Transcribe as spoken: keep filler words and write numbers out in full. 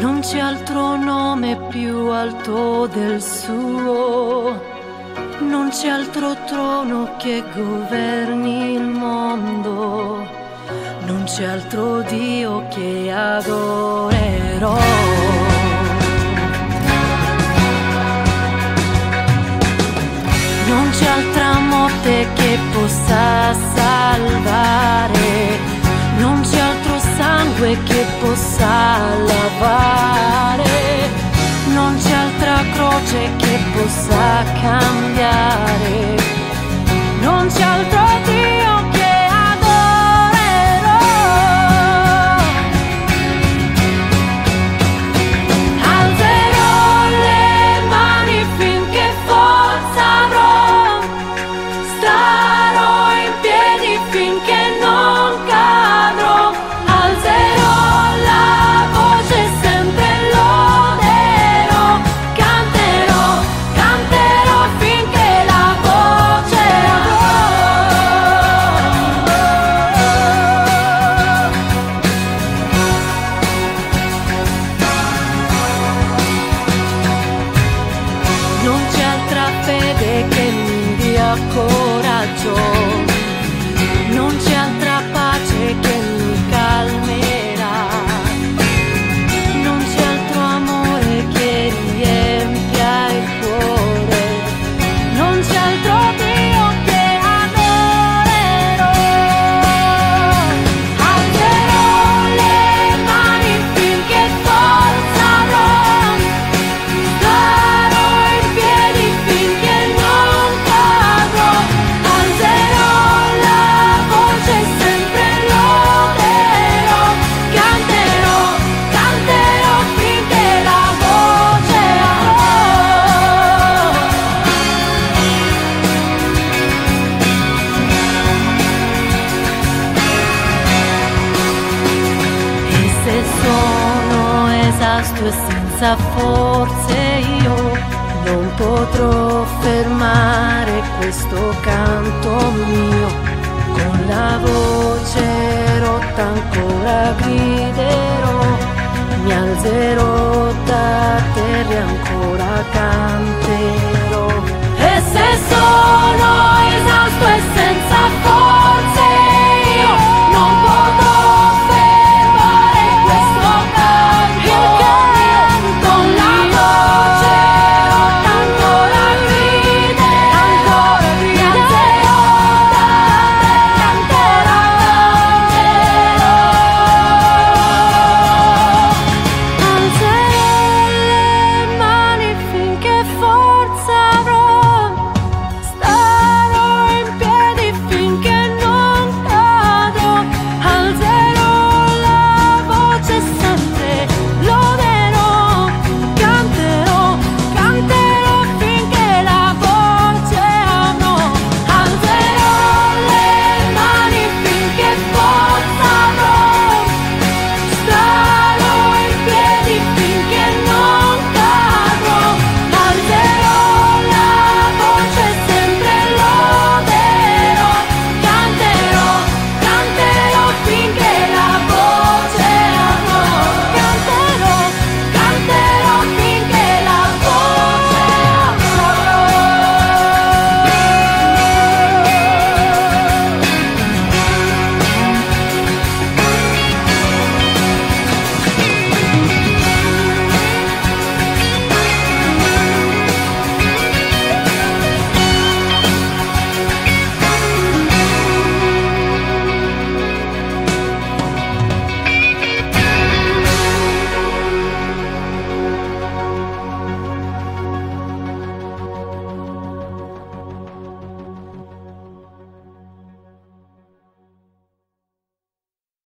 Non c'è altro nome più alto del suo, non c'è altro trono che governi il mondo, non c'è altro Dio che adorerò. Non c'è altra morte che possa salvare, non c'è altro sangue che possa lavare, non c'è altra croce che possa cambiare, non c'è altro Dio che adorerò. Alzerò le mani finché forza avrò, starò in piedi finché non cadrò, alzerò la voce sempre loderò, canterò, canterò finché la voce avrò. Non c'è altra fede che mi dia coraggio, non c'è altra pace che mi calmerà, non c'è altro amore che riempia il cuore, non c'è altro Dio che adorerò. Alzerò le mani finché forza avrò, starò in piedi finché non cadrò, alzerò la voce sempre loderò, canterò, canterò finché la voce avrò. E se sono esausto e senza forze io non potrò fermare questo canto mio, con la voce rotta ancora griderò, mi alzerò da terra e ancora canterò.